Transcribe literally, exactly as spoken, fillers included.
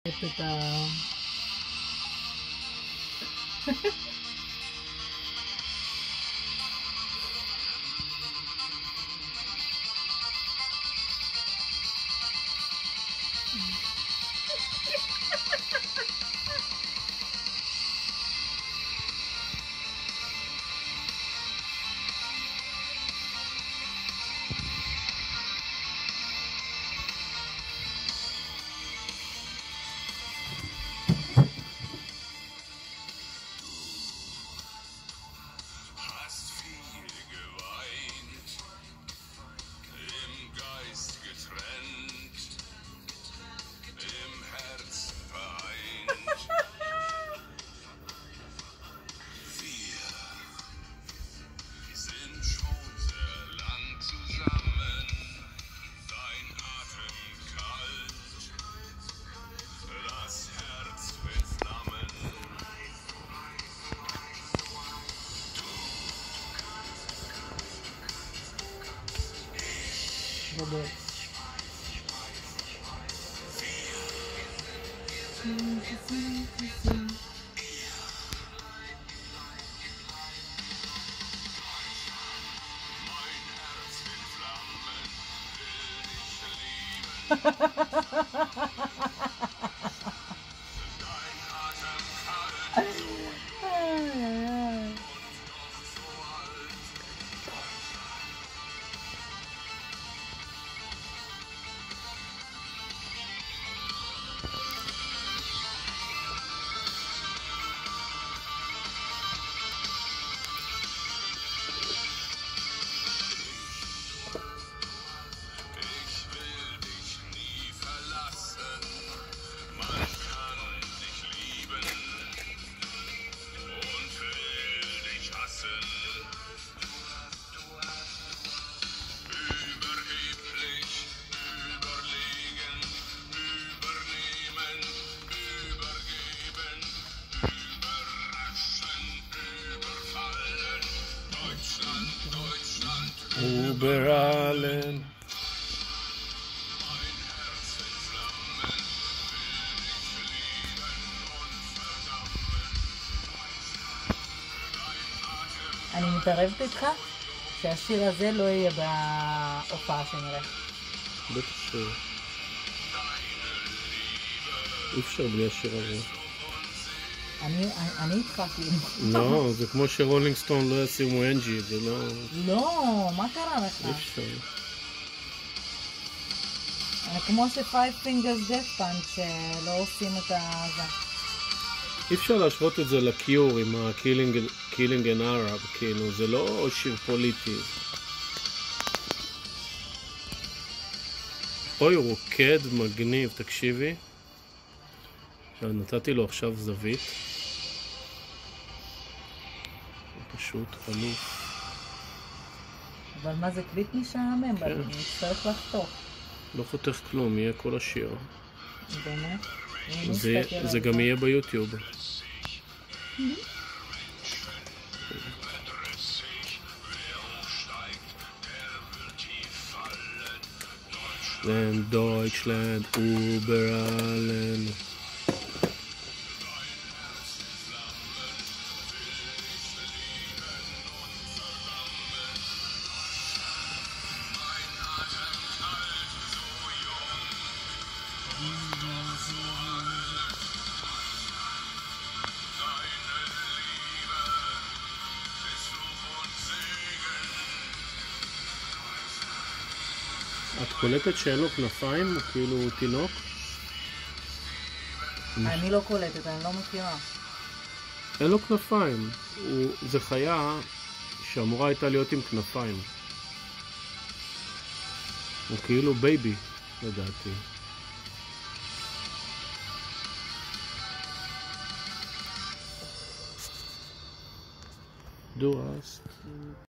את ה... גדול. Überallen. אני מתערבת איתך שהשיר הזה לא יהיה בהופעה שנראה. בטח ש... אי אפשר בלי השיר הזה. אני, אני איתך כאילו. לא, זה כמו שרולינג סטון לא ישימו אנג'י, זה לא... לא, מה קרה לך? אי אפשר. כמו ש-Five Fingers Death Punch שלא עושים את הזה. אי אפשר להשוות את זה לקיור עם ה-Killing an Arab, כאילו, זה לא שיר פוליטי. אוי, הוא רוקד מגניב, תקשיבי. נתתי לו עכשיו זווית. הוא פשוט אלוף. אבל מה זה קליפ משעמם? כן. אני אצטרך לחתוך. לא חותך כלום, יהיה כל השיר. באמת? זה, זה גם יהיה ביוטיוב. Dutchland, Dutchland, Überallen. את קולטת שאין לו כנפיים? הוא כאילו תינוק? אני לא קולטת, אני לא מכירה. אין לו כנפיים. הוא... זה חיה שאמורה הייתה להיות עם כנפיים. הוא כאילו בייבי, לדעתי. דורס.